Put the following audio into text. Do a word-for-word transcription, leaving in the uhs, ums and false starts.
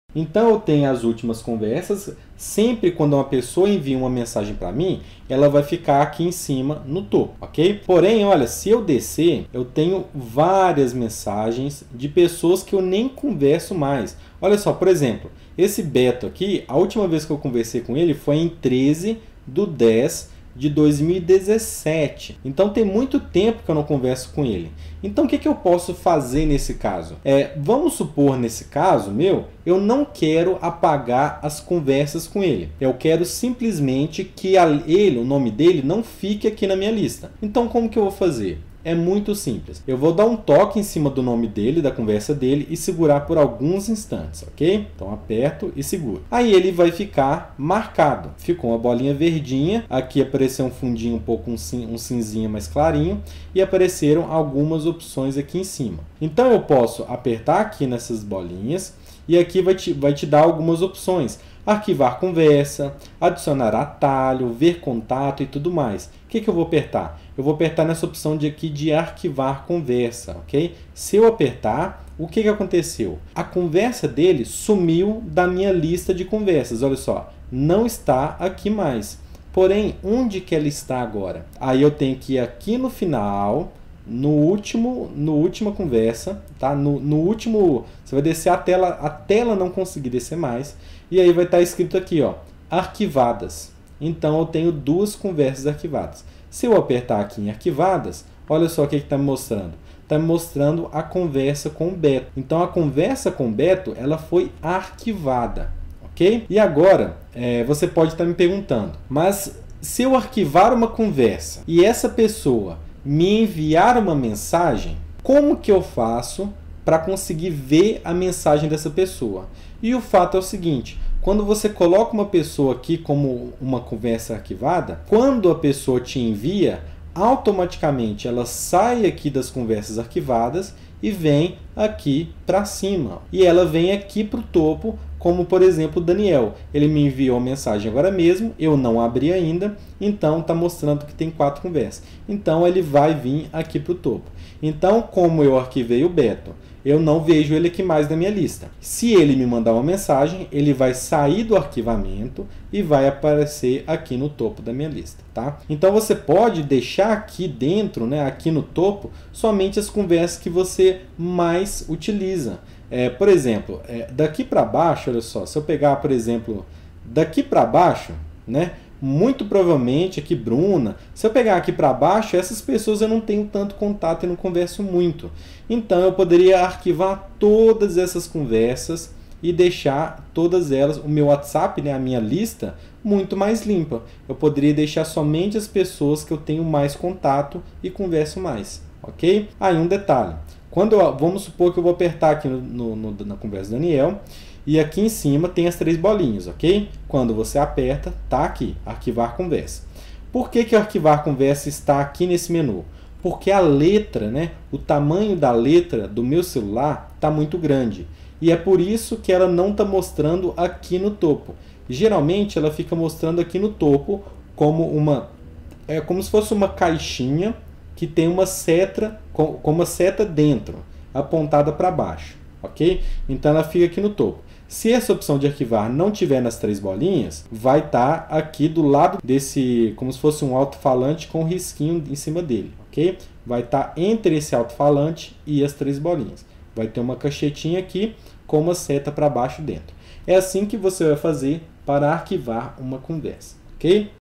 Então eu tenho as últimas conversas, sempre quando uma pessoa envia uma mensagem para mim, ela vai ficar aqui em cima no topo, ok? Porém, olha, se eu descer, eu tenho várias mensagens de pessoas que eu nem converso mais. Olha só, por exemplo, esse Beto aqui, a última vez que eu conversei com ele foi em treze de dez de dois mil e dezessete. Então tem muito tempo que eu não converso com ele. Então o que, que eu posso fazer nesse caso? É, vamos supor, nesse caso meu, eu não quero apagar as conversas com ele. Eu quero simplesmente que a, ele, o nome dele, não fique aqui na minha lista. Então como que eu vou fazer? É muito simples. Eu vou dar um toque em cima do nome dele, da conversa dele, e segurar por alguns instantes, ok? Então aperto e seguro. Aí ele vai ficar marcado. Ficou uma bolinha verdinha, aqui apareceu um fundinho um pouco um, cin um cinzinha mais clarinho, e apareceram algumas opções aqui em cima. Então eu posso apertar aqui nessas bolinhas, e aqui vai te, vai te dar algumas opções. Arquivar conversa, adicionar atalho, ver contato e tudo mais. O que, que eu vou apertar? Eu vou apertar nessa opção de aqui de arquivar conversa, ok? Se eu apertar, o que, que aconteceu? A conversa dele sumiu da minha lista de conversas. Olha só, não está aqui mais. Porém, onde que ela está agora? Aí eu tenho que ir aqui no final, no último, no última conversa, tá? No, no último, você vai descer a tela até ela não conseguir descer mais. E aí vai estar escrito aqui, ó, arquivadas. Então eu tenho duas conversas arquivadas. Se eu apertar aqui em arquivadas, olha só o que está me mostrando. Está me mostrando a conversa com o Beto. Então a conversa com o Beto, ela foi arquivada, ok? E agora, é, você pode estar me perguntando, mas se eu arquivar uma conversa e essa pessoa me enviar uma mensagem, como que eu faço para conseguir ver a mensagem dessa pessoa? E o fato é o seguinte, quando você coloca uma pessoa aqui como uma conversa arquivada, quando a pessoa te envia, automaticamente ela sai aqui das conversas arquivadas e vem aqui para cima. E ela vem aqui para o topo, como por exemplo o Daniel. Ele me enviou uma mensagem agora mesmo, eu não abri ainda, então está mostrando que tem quatro conversas. Então ele vai vir aqui para o topo. Então, como eu arquivei o Beto, eu não vejo ele aqui mais na minha lista. Se ele me mandar uma mensagem, ele vai sair do arquivamento e vai aparecer aqui no topo da minha lista, tá? Então você pode deixar aqui dentro, né, aqui no topo, somente as conversas que você mais utiliza. É, por exemplo, é, daqui para baixo, olha só, se eu pegar, por exemplo, daqui para baixo, né, muito provavelmente aqui Bruna, se eu pegar aqui para baixo, essas pessoas eu não tenho tanto contato e não converso muito. Então eu poderia arquivar todas essas conversas e deixar todas elas, o meu WhatsApp, né, a minha lista, muito mais limpa. Eu poderia deixar somente as pessoas que eu tenho mais contato e converso mais, ok? Aí um detalhe, quando eu, vamos supor que eu vou apertar aqui no, no, no, na conversa do Daniel, e aqui em cima tem as três bolinhas, ok? Quando você aperta, tá aqui, arquivar conversa. Por que que arquivar conversa está aqui nesse menu? Porque a letra, né, o tamanho da letra do meu celular está muito grande. E é por isso que ela não está mostrando aqui no topo. Geralmente ela fica mostrando aqui no topo como uma, é como se fosse uma caixinha que tem uma seta, com, com uma seta dentro, apontada para baixo, ok? Então ela fica aqui no topo. Se essa opção de arquivar não tiver nas três bolinhas, vai estar tá aqui do lado desse, como se fosse um alto-falante com um risquinho em cima dele, ok? Vai estar tá entre esse alto-falante e as três bolinhas. Vai ter uma cachetinha aqui com uma seta para baixo dentro. É assim que você vai fazer para arquivar uma conversa, ok?